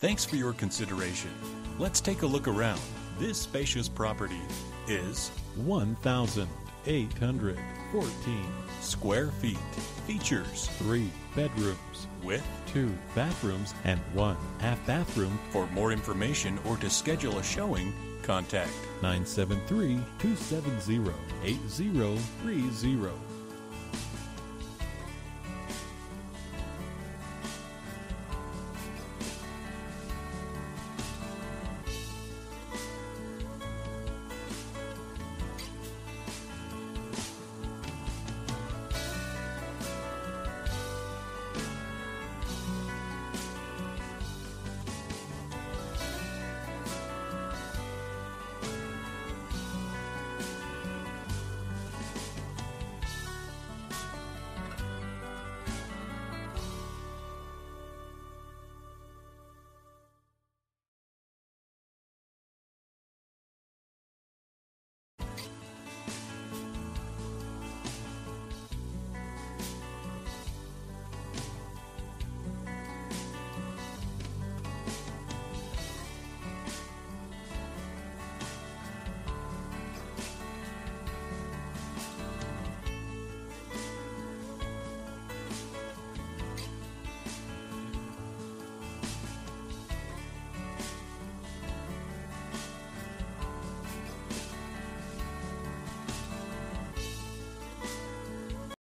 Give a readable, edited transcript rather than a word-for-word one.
Thanks for your consideration. Let's take a look around. This spacious property is 1,814 square feet. Features 3 bedrooms with 2 bathrooms and 1 half bathroom. For more information or to schedule a showing, contact 973-270-8030.